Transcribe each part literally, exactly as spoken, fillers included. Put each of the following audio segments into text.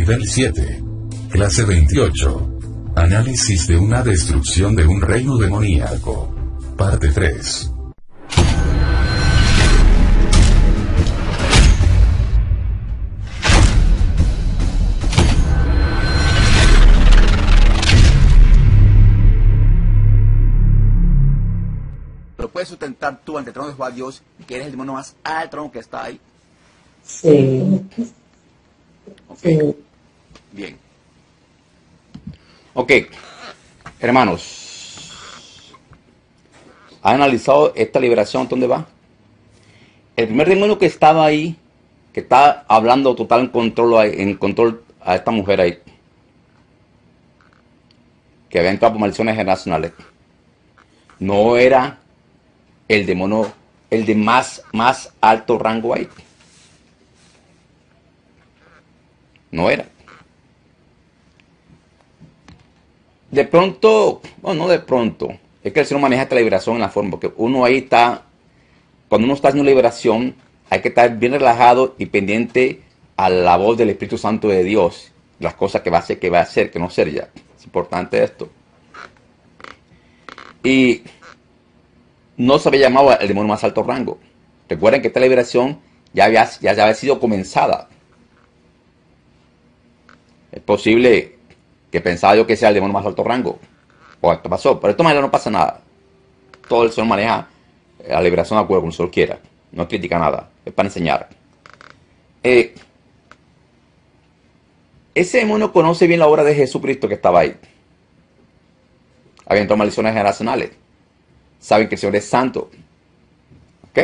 Nivel siete. Clase veintiocho. Análisis de una destrucción de un reino demoníaco. Parte tres. ¿Lo puedes sustentar tú ante el trono de Jehová Dios, que eres el demonio más alto que está ahí? Sí. Ok. Sí. Bien. Ok. Hermanos. ¿Han analizado esta liberación? ¿Dónde va? El primer demonio que estaba ahí, que está hablando total en control, en control a esta mujer ahí, que había entrado por maldiciones generacionales, no era el demonio, el de más, más alto rango ahí. No era. De pronto, bueno, no de pronto, es que el Señor maneja esta liberación en la forma, porque uno ahí está, cuando uno está haciendo liberación, hay que estar bien relajado y pendiente a la voz del Espíritu Santo de Dios, las cosas que va a hacer, que va a hacer, que no ser ya. Es importante esto. Y no se había llamado el demonio más alto rango. Recuerden que esta liberación ya había, ya, ya había sido comenzada. Es posible que pensaba yo que sea el demonio más alto rango. O esto pasó. Pero de esta manera no pasa nada. Todo el Señor maneja la liberación de acuerdo con el Señor quiera. No critica nada. Es para enseñar. Eh, ese demonio conoce bien la obra de Jesucristo que estaba ahí. Había entrado maldiciones generacionales. Saben que el Señor es santo. ¿Ok?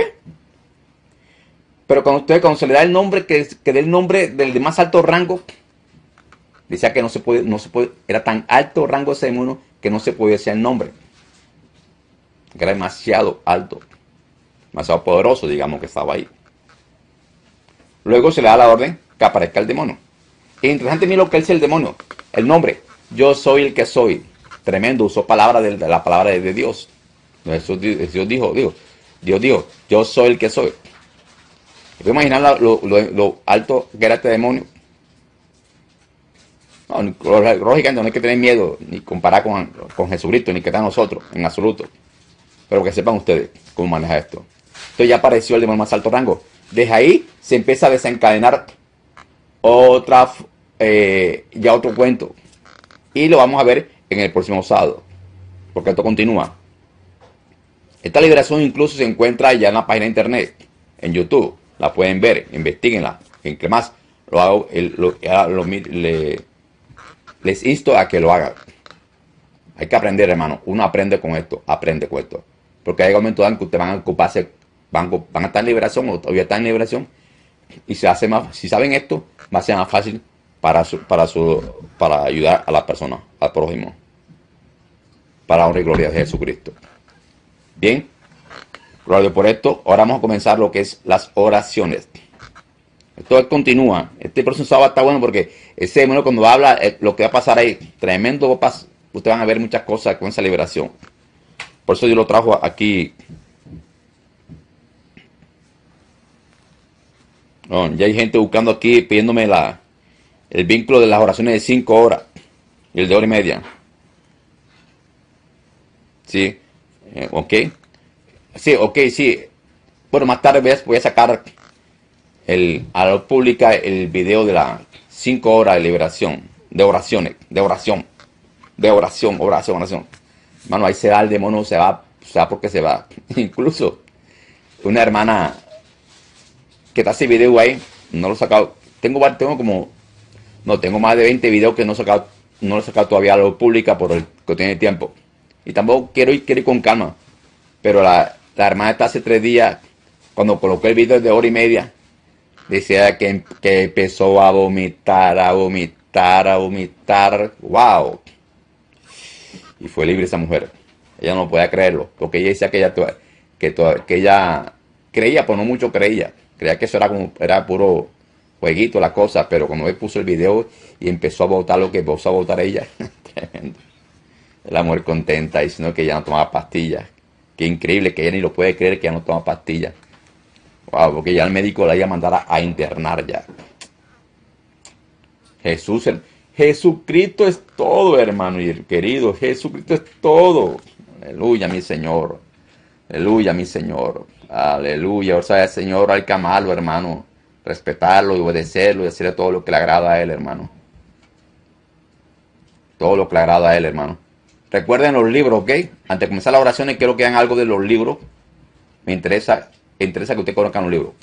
Pero cuando usted, cuando se le da el nombre, que, que dé el nombre del de más alto rango, decía que no se puede, no se puede, era tan alto rango ese demonio que no se podía decir el nombre. Que era demasiado alto, demasiado poderoso, digamos, que estaba ahí. Luego se le da la orden que aparezca el demonio. Es interesante mirar lo que dice el demonio. El nombre, yo soy el que soy. Tremendo, usó palabra de, de la palabra de, de Dios. Jesús, Dios dijo, dijo, Dios dijo, yo soy el que soy. ¿Puedes imaginar lo, lo, lo alto que era este demonio? No, lógicamente no hay que tener miedo ni comparar con, con Jesucristo, ni que está nosotros, en absoluto. Pero que sepan ustedes cómo maneja esto. Entonces ya apareció el demonio más alto rango. Desde ahí se empieza a desencadenar otra, eh, ya otro cuento. Y lo vamos a ver en el próximo sábado, porque esto continúa. Esta liberación incluso se encuentra ya en la página de internet, en YouTube. La pueden ver, investiguenla. En que más lo hago, el, lo, lo, le, les insto a que lo hagan. Hay que aprender, hermano. Uno aprende con esto, aprende con esto. Porque hay momentos en que ustedes van a ocuparse, van, van a estar en liberación o todavía están en liberación. Y se hace más, si saben esto, va a ser más fácil para, su, para, su, para ayudar a la persona, al prójimo. Para honra y gloria de Jesucristo. Bien, gloria por esto. Ahora vamos a comenzar lo que es las oraciones. Esto continúa. Este próximo sábado está bueno porque ese demonio cuando habla, eh, lo que va a pasar ahí, tremendo va a pasar. Ustedes van a ver muchas cosas con esa liberación. Por eso yo lo trajo aquí. No, ya hay gente buscando aquí, pidiéndome la, el vínculo de las oraciones de cinco horas y el de hora y media. Sí. Eh, ok. Sí, ok, sí. Bueno, más tarde voy a, voy a sacar el, a la pública el video de las cinco horas de liberación, de oraciones, de oración, de oración, oración, oración. Mano, ahí se va el demonio, se va, se va porque se va. Incluso una hermana que está ese video ahí, no lo he sacado. Tengo, tengo como, no, tengo más de veinte videos que no he sacado, no lo he sacado todavía a la pública por el que tiene tiempo. Y tampoco quiero ir, quiero ir con calma. Pero la, la hermana está hace tres días, cuando colocó el video de hora y media, decía que, que empezó a vomitar, a vomitar, a vomitar. ¡Wow! Y fue libre esa mujer. Ella no podía creerlo, porque ella decía que ella, que, que ella creía, pero no mucho creía. Creía que eso era, como, era puro jueguito la cosa, pero cuando él puso el video y empezó a votar lo que empezó a votar ella, tremendo. La mujer contenta diciendo que ella no tomaba pastillas. Qué increíble que ella ni lo puede creer que ella no toma pastillas. Wow, porque ya el médico la iba a mandar a, a internar ya. Jesús, Jesucristo es todo, hermano y querido. Jesucristo es todo. Aleluya, mi Señor. Aleluya, mi Señor. Aleluya. O sea, el Señor hay que amarlo, hermano. Respetarlo y obedecerlo y hacerle todo lo que le agrada a Él, hermano. Todo lo que le agrada a Él, hermano. Recuerden los libros, ¿ok? Antes de comenzar las oraciones, quiero que vean algo de los libros. Me interesa, me interesa que ustedes conozcan los libros.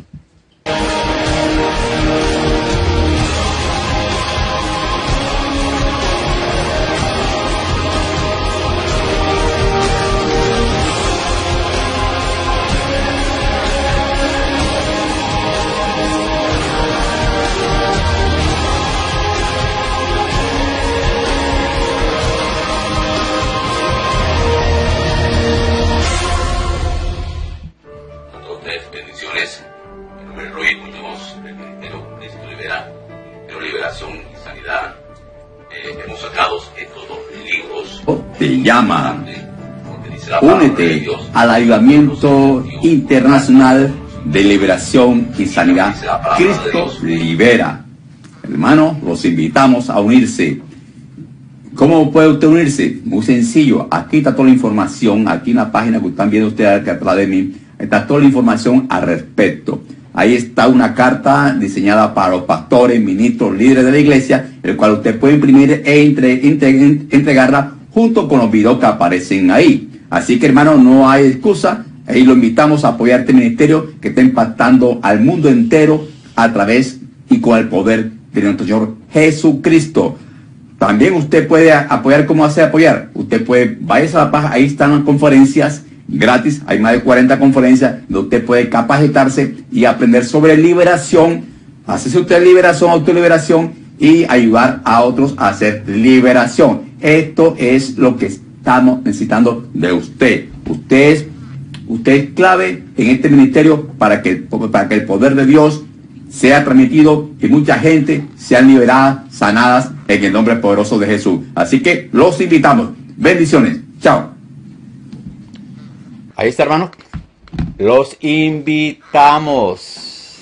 Bendiciones. Mi nombre es Roy Muñoz, del Ministerio Cristo Libera, de Liberación y Sanidad. Eh, hemos sacado estos dos libros. Te llama. Únete al avivamiento internacional de liberación y sanidad. Cristo libera. Hermano, los invitamos a unirse. ¿Cómo puede usted unirse? Muy sencillo. Aquí está toda la información. Aquí en la página que están viendo ustedes aquí atrás de mí, está toda la información al respecto. Ahí está una carta diseñada para los pastores, ministros, líderes de la iglesia, el cual usted puede imprimir e entre, entre, entregarla junto con los videos que aparecen ahí. Así que, hermano, no hay excusa. Ahí lo invitamos a apoyar este ministerio que está impactando al mundo entero a través y con el poder de nuestro Señor Jesucristo. También usted puede apoyar. ¿Cómo hace apoyar? Usted puede, vaya a la página, ahí están las conferencias gratis. Hay más de cuarenta conferencias donde usted puede capacitarse y aprender sobre liberación, hacerse usted liberación, autoliberación y ayudar a otros a hacer liberación. Esto es lo que estamos necesitando de usted. Usted es, usted es clave en este ministerio para que, para que el poder de Dios sea transmitido y mucha gente sea liberada, sanadas en el nombre poderoso de Jesús. Así que los invitamos. Bendiciones. Chao. Ahí está, hermano. Los invitamos.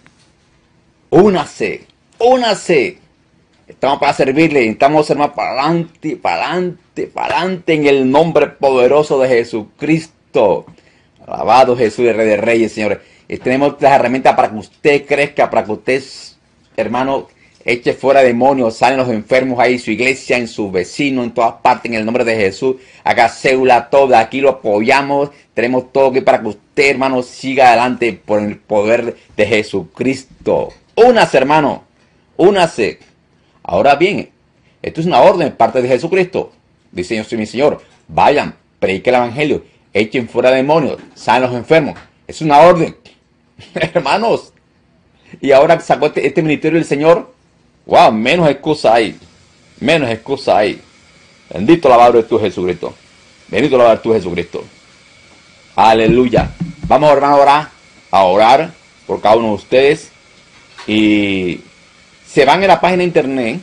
Únase, únase. Estamos para servirle. Estamos, hermano, para adelante, para adelante, para adelante en el nombre poderoso de Jesucristo. Alabado Jesús, el Rey de Reyes, señores. Y tenemos las herramientas para que usted crezca, para que usted, hermano, eche fuera demonios, salen los enfermos ahí, su iglesia, en su vecino, en todas partes, en el nombre de Jesús. Haga célula toda, aquí lo apoyamos. Tenemos todo aquí para que usted, hermano, siga adelante por el poder de Jesucristo. Únase, hermano, únase. Ahora bien, esto es una orden de parte de Jesucristo. Dice mi Señor, vayan, prediquen el evangelio, echen fuera demonios, salen los enfermos. Es una orden, hermanos. Y ahora sacó este, este ministerio del Señor. Wow, menos excusa hay. Menos excusa hay. Bendito alabado tú, Jesucristo. Bendito alabado tú, Jesucristo. Aleluya. Vamos, hermano, ahora a orar por cada uno de ustedes. Y se van a la página de internet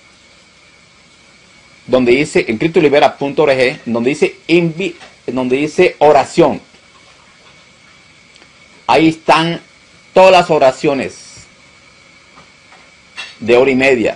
donde dice, en cristo libera punto org, donde dice, invi, donde dice oración. Ahí están todas las oraciones de hora y media,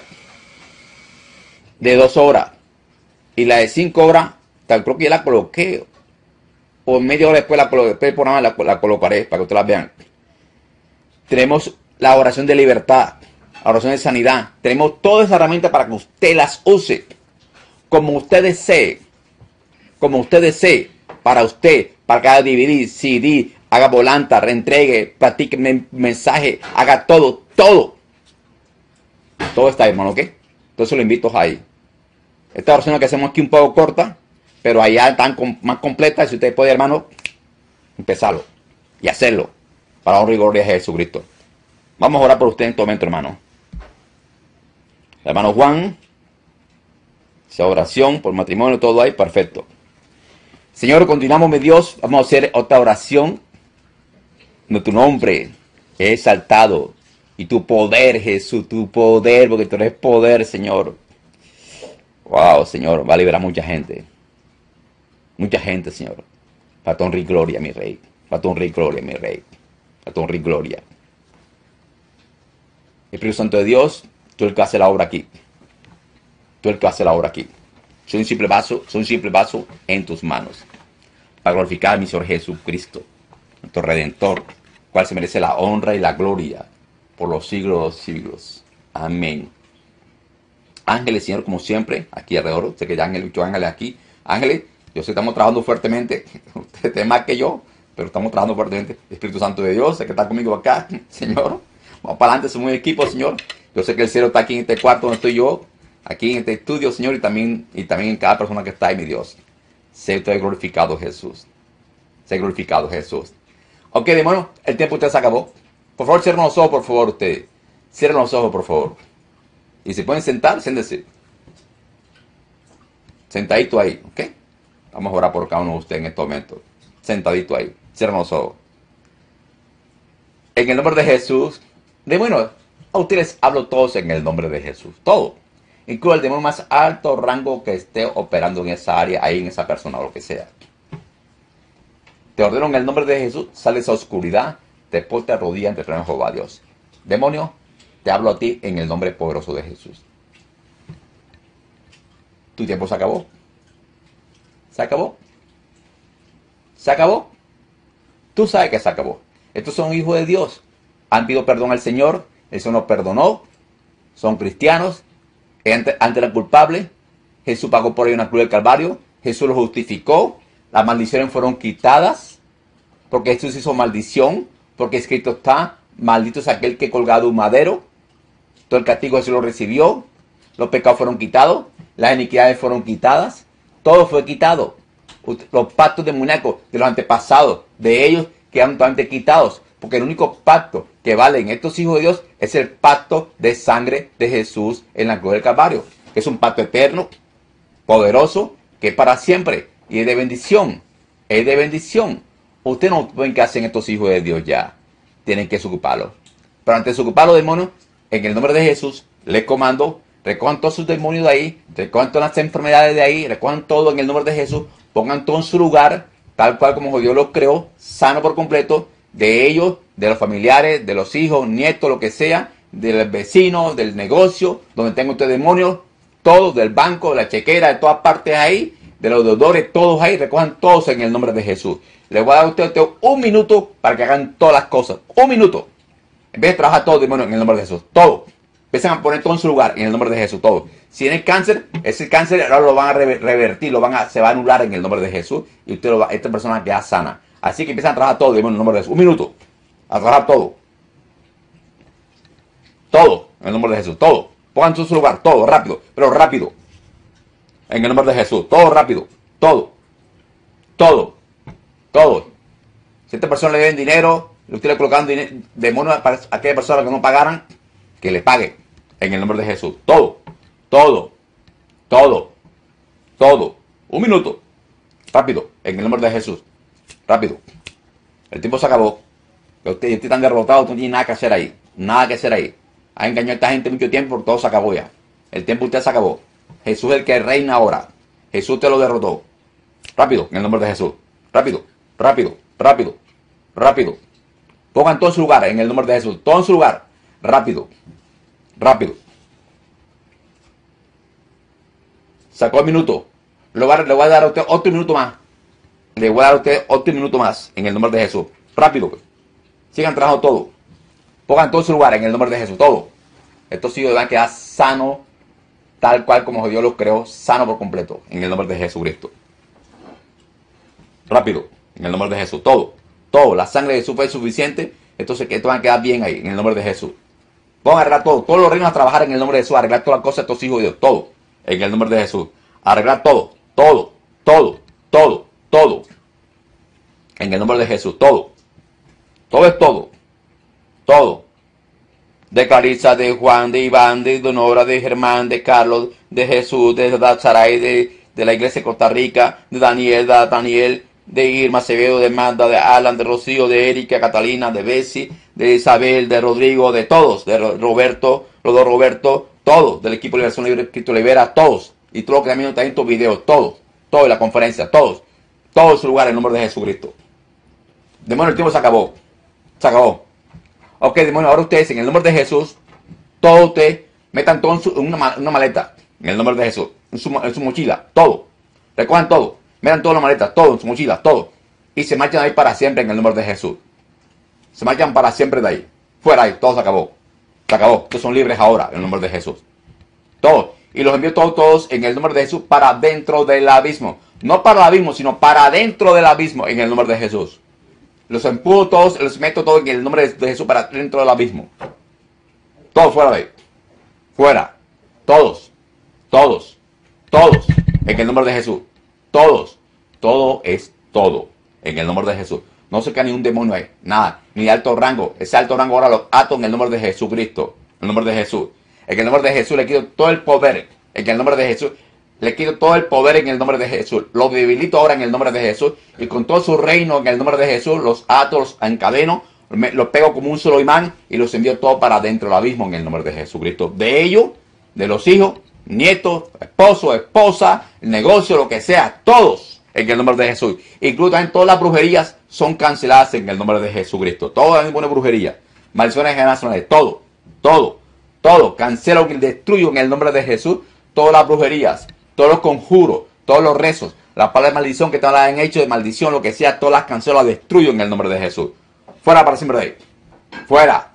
de dos horas, y la de cinco horas, creo que ya la coloqué, o media hora después la coloqué, después del programa la, la colocaré para que ustedes la vean. Tenemos la oración de libertad, la oración de sanidad, tenemos todas esas herramientas para que usted las use, como usted desee, como usted desee, para usted, para cada D V D, C D, haga volanta, reentregue, practique men mensaje, haga todo, todo. Todo está ahí, hermano, ¿ok? Entonces lo invito ahí. Esta oración que hacemos aquí un poco corta, pero allá están com más completa. Si usted puede, hermano, empezarlo y hacerlo para honra y gloria a Jesucristo. Vamos a orar por usted en este momento, hermano. Hermano Juan, esa oración por matrimonio, todo ahí, perfecto. Señor, continuamos, mi Dios. Vamos a hacer otra oración. No, tu nombre es exaltado. Y tu poder, Jesús, tu poder, porque tú eres poder, Señor. Wow, Señor, va a liberar mucha gente. Mucha gente, Señor. Para tu honra y gloria, mi Rey. Para tu honra y gloria, mi Rey. Para tu honra y gloria. Espíritu Santo de Dios, Tú el que hace la obra aquí. Tú el que hace la obra aquí. Soy un simple vaso, soy un simple vaso en tus manos. Para glorificar a mi Señor Jesucristo, nuestro Redentor, cual se merece la honra y la gloria por los siglos de los siglos. Amén. Ángeles, Señor, como siempre, aquí alrededor. Sé que ya ángeles, muchos ángeles aquí. Ángeles, yo sé que estamos trabajando fuertemente. Usted más que yo, pero estamos trabajando fuertemente. Espíritu Santo de Dios, sé que está conmigo acá, Señor. Vamos para adelante, somos un equipo, Señor. Yo sé que el cielo está aquí en este cuarto donde estoy yo, aquí en este estudio, Señor, y también, y también en cada persona que está ahí, mi Dios. Sé usted glorificado, Jesús. Sé glorificado, Jesús. Ok, demonio, el tiempo usted se acabó. Por favor, cierren los ojos, por favor, ustedes. Cierren los ojos, por favor. Y se pueden sentar, siéntense. Sentadito ahí, ¿ok? Vamos a orar por cada uno de ustedes en este momento. Sentadito ahí. Cierren los ojos. En el nombre de Jesús. Demonio, a ustedes hablo todos en el nombre de Jesús. Todo. Incluso el demonio más alto rango que esté operando en esa área, ahí en esa persona o lo que sea. Te ordeno en el nombre de Jesús, sale esa oscuridad, te porte rodilla ante el trono de Jehová Dios. Demonio, te hablo a ti en el nombre poderoso de Jesús. Tu tiempo se acabó. Se acabó. Se acabó. Tú sabes que se acabó. Estos son hijos de Dios. Han pedido perdón al Señor. El Señor los perdonó. Son cristianos. Ante, ante la culpable, Jesús pagó por ellos en la cruz del Calvario. Jesús los justificó. Las maldiciones fueron quitadas. Porque Jesús hizo maldición. Porque escrito está: maldito es aquel que colgado de un madero. Todo el castigo Jesús lo recibió. Los pecados fueron quitados. Las iniquidades fueron quitadas. Todo fue quitado. Los pactos demoníacos de los antepasados de ellos quedaron totalmente quitados. Porque el único pacto que vale en estos hijos de Dios es el pacto de sangre de Jesús en la cruz del Calvario. Que es un pacto eterno, poderoso, que es para siempre. Y es de bendición. Es de bendición. Ustedes no ven qué hacen estos hijos de Dios ya. Tienen que desocuparlo. Pero antes de desocuparlo, demonios, en el nombre de Jesús, les comando, recojan todos sus demonios de ahí, recojan todas las enfermedades de ahí, recojan todo en el nombre de Jesús, pongan todo en su lugar, tal cual como Dios los creó, sano por completo, de ellos, de los familiares, de los hijos, nietos, lo que sea, del vecino, del negocio, donde tenga usted demonios, todos, del banco, de la chequera, de todas partes ahí, de los deudores, todos ahí, recojan todos en el nombre de Jesús. Les voy a dar a ustedes un minuto para que hagan todas las cosas. Un minuto. En vez de trabajar todo, demonios, en el nombre de Jesús. Todo. Empiezan a poner todo en su lugar, en el nombre de Jesús. Todo. Si tienen cáncer, ese cáncer ahora lo van a revertir, lo van a, se va a anular en el nombre de Jesús. Y usted lo va, esta persona queda sana. Así que empiezan a trabajar todo, demonios, en el nombre de Jesús. Un minuto. A trabajar todo. Todo. En el nombre de Jesús. Todo. Pongan todo en su lugar. Todo. Rápido. Pero rápido. En el nombre de Jesús. Todo rápido. Todo. Todo. Todo. Si a esta persona le deben dinero, usted le colocan demonios para aquella persona que no pagaran, que le pague. En el nombre de Jesús. Todo. Todo. Todo. Todo. Un minuto. Rápido. En el nombre de Jesús. Rápido. El tiempo se acabó. Ustedes usted están derrotados. No tiene nada que hacer ahí. Nada que hacer ahí. Ha engañado a esta gente mucho tiempo. Todo se acabó ya. El tiempo usted se acabó. Jesús es el que reina ahora. Jesús te lo derrotó. Rápido. En el nombre de Jesús. Rápido. Rápido. Rápido. Rápido. Pongan todo en su lugar. En el nombre de Jesús. Todo en su lugar. Rápido. Rápido. Sacó el minuto. Le voy, a, le voy a dar a usted otro minuto más. Le voy a dar a usted otro minuto más. En el nombre de Jesús. Rápido. Pues. Sigan trabajando todo. Pongan todo en su lugar. En el nombre de Jesús. Todo. Estos hijos van a quedar sanos. Tal cual como Dios los creó. Sano por completo. En el nombre de Jesucristo. Rápido. En el nombre de Jesús. Todo. Todo. La sangre de Jesús fue suficiente. Entonces que estos van a quedar bien ahí. En el nombre de Jesús. Vamos a arreglar todo. Todos los reinos a trabajar en el nombre de Jesús. Arreglar todas las cosas de estos hijos de Dios. Todo. En el nombre de Jesús. Arreglar todo. Todo. Todo. Todo. Todo. En el nombre de Jesús. Todo. Todo es todo. Todo. De Clarisa, de Juan, de Iván, de Donora, de Germán, de Carlos, de Jesús, de Dazaray, de, de la iglesia de Costa Rica, de Daniel, de Daniel, de Irma Acevedo, de Manda, de Alan, de Rocío, de Erika, Catalina, de Bessie, de Isabel, de Rodrigo, de todos, de Roberto, los dos Roberto, todos, del equipo de Liberación Libre, Cristo Libera, todos, y todo lo que también está en estos videos, todos, todos en la conferencia, todos, todos en su lugar, en el nombre de Jesucristo. Demonio, el tiempo se acabó, se acabó. Ok, demonio, ahora ustedes, en el nombre de Jesús, todos ustedes, Metan todo en, su, en una, una maleta, en el nombre de Jesús, en su, en su mochila, todo. Recojan todo, metan toda la maleta, todo en su mochila, todo. Y se marchan ahí para siempre en el nombre de Jesús. Se marchan para siempre de ahí. Fuera ahí, todo se acabó. Se acabó. Ustedes son libres ahora en el nombre de Jesús. Todos. Y los envío todos, todos en el nombre de Jesús para dentro del abismo. No para el abismo, sino para dentro del abismo en el nombre de Jesús. Los empujo todos, los meto todos en el nombre de Jesús para dentro del abismo. Todos fuera de ahí. Fuera. Todos. Todos. Todos. En el nombre de Jesús. Todos. Todo es todo. En el nombre de Jesús. No se cae ni un demonio ahí. Nada. Ni de alto rango. Ese alto rango ahora lo ato en el nombre de Jesucristo. En el nombre de Jesús. En el nombre de Jesús le quito todo el poder. En el nombre de Jesús. Le quito todo el poder en el nombre de Jesús. Los debilito ahora en el nombre de Jesús. Y con todo su reino en el nombre de Jesús. Los ato, los encadeno. Los pego como un solo imán. Y los envío todo para dentro del abismo en el nombre de Jesucristo. De ellos, de los hijos, nietos, esposo, esposa, el negocio, lo que sea. Todos. En el nombre de Jesús. Incluso también todas las brujerías son canceladas en el nombre de Jesucristo. Toda ninguna brujería. Maldiciones generacionales. Todo. Todo. Todo. Cancelo y destruyo en el nombre de Jesús. Todas las brujerías. Todos los conjuros. Todos los rezos. La palabra de maldición que te la han hecho de maldición. Lo que sea. Todas las cancelo. Las destruyo en el nombre de Jesús. Fuera para siempre de ahí. Fuera.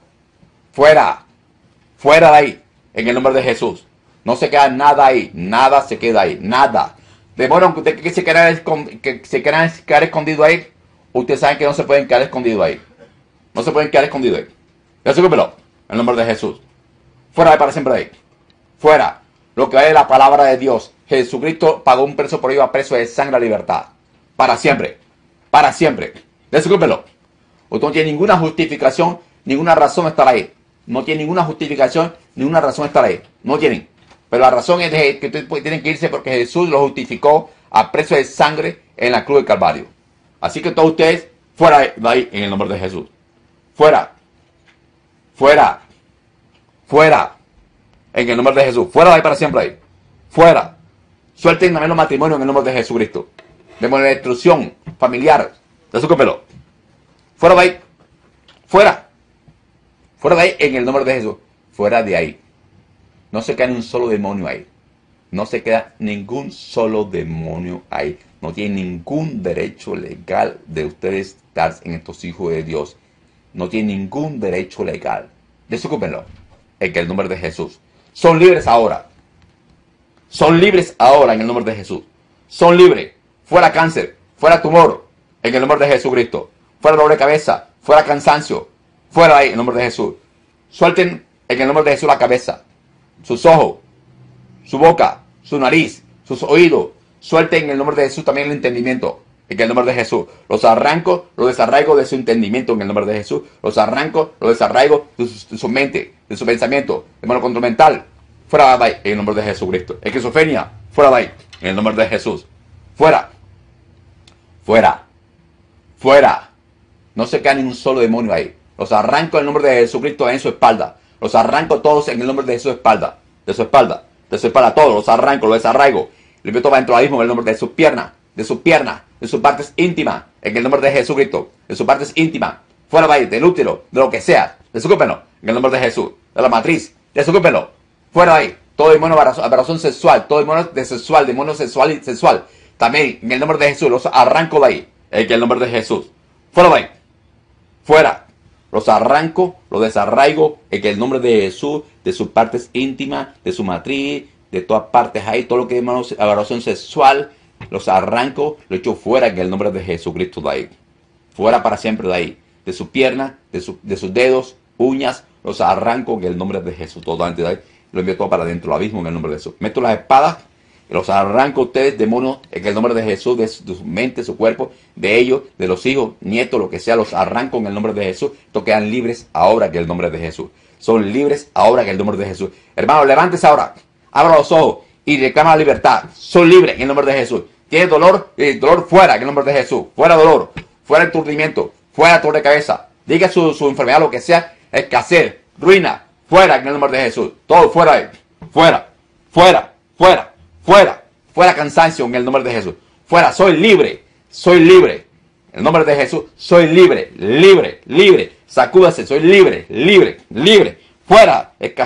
Fuera. Fuera de ahí. En el nombre de Jesús. No se queda nada ahí. Nada se queda ahí. Nada. Demonio, que ustedes que se quieran que se quieran quedar escondido ahí, ustedes saben que no se pueden quedar escondidos ahí. No se pueden quedar escondidos ahí. Desocúpelo, en el nombre de Jesús. Fuera de para siempre de ahí. Fuera. Lo que hay es la palabra de Dios. Jesucristo pagó un precio por ello a precio de sangre a libertad. Para siempre. Para siempre. Desocúpelo. Usted no tiene ninguna justificación, ninguna razón de estar ahí. No tiene ninguna justificación, ninguna razón de estar ahí. No tienen. Pero la razón es de que ustedes tienen que irse porque Jesús lo justificó a precio de sangre en la cruz del Calvario. Así que todos ustedes, fuera de ahí en el nombre de Jesús. Fuera. Fuera. Fuera. En el nombre de Jesús. Fuera de ahí para siempre ahí. Fuera. Suelten también los matrimonios en el nombre de Jesucristo. Demonio de destrucción familiar. Desocúpelo. Fuera de ahí. Fuera. Fuera de ahí en el nombre de Jesús. Fuera de ahí. No se queda ni un solo demonio ahí. No se queda ningún solo demonio ahí. No tiene ningún derecho legal de ustedes estar en estos hijos de Dios. No tiene ningún derecho legal. Desocúpenlo. En el nombre de Jesús. Son libres ahora. Son libres ahora en el nombre de Jesús. Son libres. Fuera cáncer. Fuera tumor. En el nombre de Jesucristo. Fuera dolor de cabeza. Fuera cansancio. Fuera ahí en el nombre de Jesús. Suelten en el nombre de Jesús la cabeza. Sus ojos, su boca, su nariz, sus oídos. Suelten en el nombre de Jesús también el entendimiento. En el nombre de Jesús. Los arranco, los desarraigo de su entendimiento en el nombre de Jesús. Los arranco, los desarraigo de su, de su mente, de su pensamiento. De modo control mental. Fuera de ahí en el nombre de Jesucristo. Esquizofrenia. Fuera de ahí en el nombre de Jesús. Fuera. Fuera. Fuera. No se queda ni un solo demonio ahí. Los arranco en el nombre de Jesucristo en su espalda. Los arranco todos en el nombre de su espalda. De su espalda. De su espalda. Todos los arranco, los desarraigo. Les meto dentro del abismo en el nombre de sus piernas. De sus piernas. De sus partes íntimas. En el nombre de Jesucristo. De sus partes íntimas. Fuera de ahí. Del útero. De lo que sea. Desocúpenlo. En el nombre de Jesús. De la matriz. Desocúpenlo. Fuera de ahí. Todo demonio de aberración sexual. Todo demonio de sexual. Demonio sexual y sexual. También en el nombre de Jesús. Los arranco de ahí. En el nombre de Jesús. Fuera de ahí. Fuera. Los arranco, los desarraigo en el nombre de Jesús, de sus partes íntimas, de su matriz, de todas partes ahí, todo lo que es aberración sexual, los arranco, los echo fuera en el nombre de Jesucristo de ahí. Fuera para siempre de ahí. De sus piernas, de, su, de sus dedos, uñas, los arranco en el nombre de Jesús. Todo antes de ahí, lo envío todo para dentro del abismo en el nombre de Jesús. Meto las espadas. Los arranco a ustedes, demonios, en el nombre de Jesús, de su, de su mente, su cuerpo, de ellos, de los hijos, nietos, lo que sea, los arranco en el nombre de Jesús. Estos quedan libres ahora que el nombre de Jesús. Son libres ahora que el nombre de Jesús. Hermano, levántese ahora, abra los ojos y reclama la libertad. Son libres en el nombre de Jesús. Tiene dolor, eh, dolor fuera en el nombre de Jesús. Fuera dolor, fuera enturdimiento, fuera dolor de cabeza. Diga su, su enfermedad, lo que sea, escasez, ruina, fuera en el nombre de Jesús. Todo fuera ahí. Fuera, fuera, fuera. Fuera, fuera cansancio en el nombre de Jesús. Fuera, soy libre, soy libre. En el nombre de Jesús, soy libre, libre, libre. Sacúdase, soy libre, libre, libre. Fuera, escasez,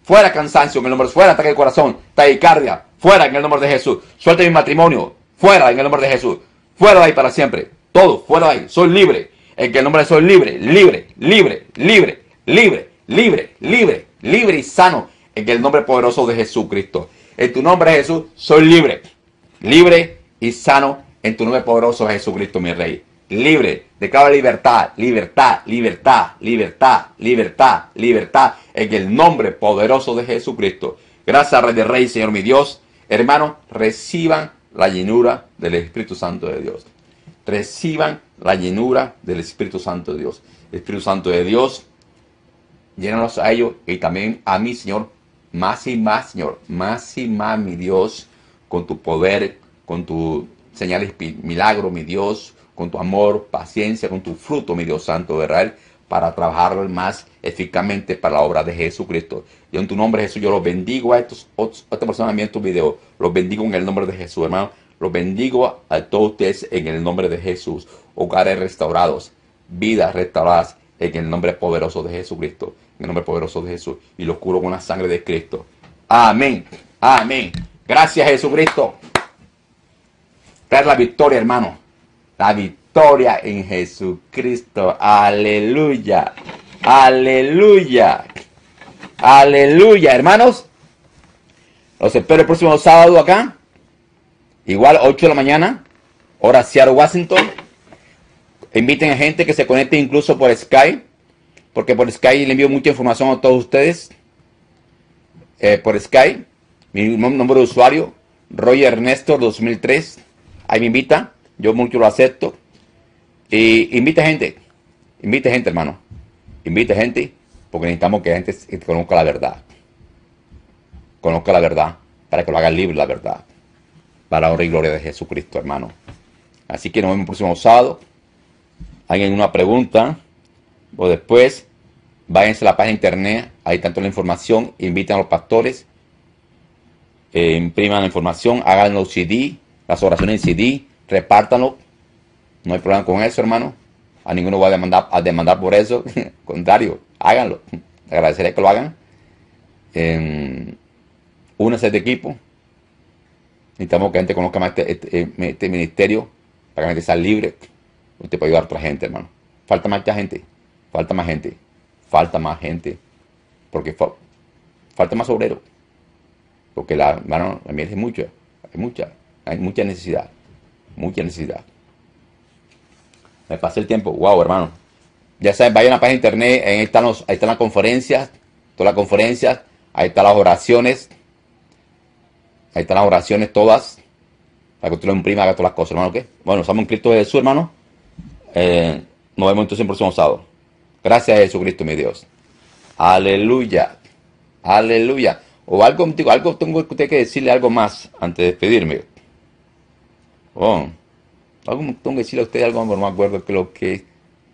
Fuera cansancio en el nombre, fuera ataque del corazón, taquicardia, fuera en el nombre de Jesús. Suelta mi matrimonio, fuera en el nombre de Jesús. Fuera de ahí para siempre. Todo, fuera de ahí. Soy libre. En el nombre de soy libre, libre, libre, libre, libre, libre, libre, libre y sano. En el nombre poderoso de Jesucristo. En tu nombre, Jesús, soy libre. Libre y sano en tu nombre poderoso, Jesucristo, mi Rey. Libre. Declara libertad, libertad, libertad, libertad, libertad, libertad. En el nombre poderoso de Jesucristo. Gracias, Rey de Reyes, Señor mi Dios. Hermanos, reciban la llenura del Espíritu Santo de Dios. Reciban la llenura del Espíritu Santo de Dios. El Espíritu Santo de Dios, llénanos a ellos y también a mí, Señor. Más y más, Señor, más y más, mi Dios, con tu poder, con tu señales, milagro, mi Dios, con tu amor, paciencia, con tu fruto, mi Dios Santo de Israel, para trabajar más eficazmente para la obra de Jesucristo. Yo en tu nombre, Jesús, yo los bendigo a estos, a estas personas viendo tu video, los bendigo en el nombre de Jesús, hermano, los bendigo a todos ustedes en el nombre de Jesús, hogares restaurados, vidas restauradas en el nombre poderoso de Jesucristo. En el nombre poderoso de Jesús. Y los curo con la sangre de Cristo. Amén. Amén. Gracias, Jesucristo. Traer la victoria, hermano. La victoria en Jesucristo. Aleluya. Aleluya. Aleluya, hermanos. Los espero el próximo sábado acá. Igual, ocho de la mañana. Hora Seattle, Washington. Inviten a gente que se conecte incluso por Skype. Porque por Skype le envío mucha información a todos ustedes. Eh, por Skype. Mi nombre de usuario. Roger Ernesto dos mil tres. Ahí me invita. Yo mucho lo acepto. Y invite gente. Invite gente, hermano. Invite gente. Porque necesitamos que la gente conozca la verdad. Conozca la verdad. Para que lo haga libre la verdad. Para la honra y gloria de Jesucristo, hermano. Así que nos vemos el próximo sábado. ¿Hay alguna pregunta? O después, váyanse a la página de internet, ahí está toda la información, inviten a los pastores, eh, impriman la información, hagan los C D, las oraciones en C D, repártanlo, no hay problema con eso, hermano, a ninguno va a demandar, a demandar por eso, al contrario, háganlo, te agradeceré que lo hagan, eh, únanse a este equipo, necesitamos que la gente conozca más este, este, este ministerio, para que la gente sea libre, usted puede ayudar a otra gente, hermano, falta más gente. Falta más gente, falta más gente, porque fa falta más obreros, porque la, bueno, la miel es mucha, hay mucha, hay mucha necesidad, mucha necesidad. Me pasé el tiempo, wow, hermano. Ya saben, vayan a la página de internet, ahí están, los, ahí están las conferencias, todas las conferencias, ahí están las oraciones, ahí están las oraciones todas, para que usted lo imprima, haga todas las cosas, hermano, ¿qué? Bueno, estamos en Cristo Jesús, hermano. Eh, nos vemos entonces en el próximo sábado. Gracias a Jesucristo, mi Dios. Aleluya. Aleluya. O algo, digo, algo tengo que decirle algo más antes de despedirme. Oh, algo tengo que decirle a usted algo, no me acuerdo que lo que...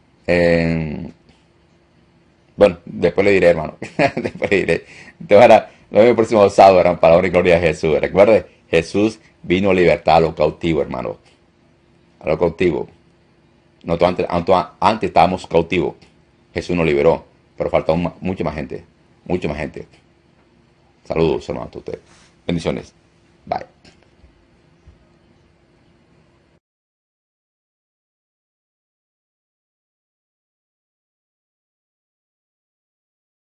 Eh, bueno, después le diré, hermano. Después le diré. Entonces, ahora, nos vemos el próximo sábado, hermano, para la honra y gloria de Jesús. Recuerde, Jesús vino a libertar a los cautivos, hermano. A los cautivos. Nosotros antes, antes, antes estábamos cautivos. Jesús nos liberó, pero falta un, mucha más gente, mucha más gente. Saludos, hermanos, a ustedes. Bendiciones. Bye.